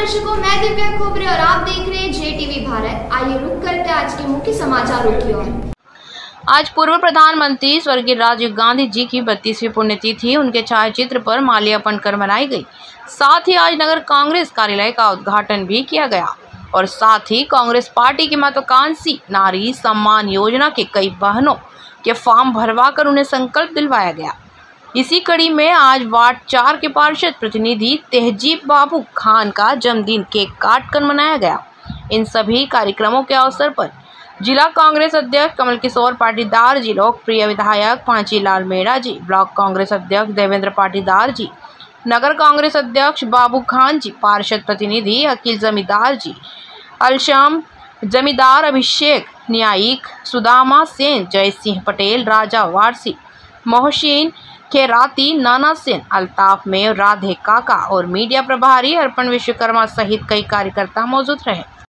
दर्शकों, मैं दिव्या खोबरे और आप देख रहे हैं JTV भारत। आइए रुक करते हैं आज के मुख्य समाचारों की ओर। आज पूर्व प्रधानमंत्री स्वर्गीय राजीव गांधी जी की 32वीं पुण्यतिथि उनके छायाचित्र पर माल्यार्पण कर मनाई गई। साथ ही आज नगर कांग्रेस कार्यालय का उद्घाटन भी किया गया और साथ ही कांग्रेस पार्टी की महत्वाकांक्षी नारी सम्मान योजना के कई बहनों के फॉर्म भरवाकर उन्हें संकल्प दिलवाया गया। इसी कड़ी में आज वार्ड 4 के पार्षद प्रतिनिधि तहजीब बाबू खान का जन्मदिन केक काट कर मनाया गया। इन सभी कार्यक्रमों के अवसर पर जिला कांग्रेस अध्यक्ष कमल किशोर पाटीदार जी, लोकप्रिय विधायक पांचीलाल मेड़ा जी, ब्लॉक कांग्रेस अध्यक्ष देवेंद्र पाटीदार जी, नगर कांग्रेस अध्यक्ष बाबू खान जी, पार्षद प्रतिनिधि अकील जमींदार जी, अलशाम जमींदार, अभिषेक न्यायिक, सुदामा सेन, जय सिंह पटेल, राजा वारसी, मोहसिन खेराती, नाना सेन, अल्ताफ में, राधे काका और मीडिया प्रभारी अर्पण विश्वकर्मा सहित कई कार्यकर्ता मौजूद रहे।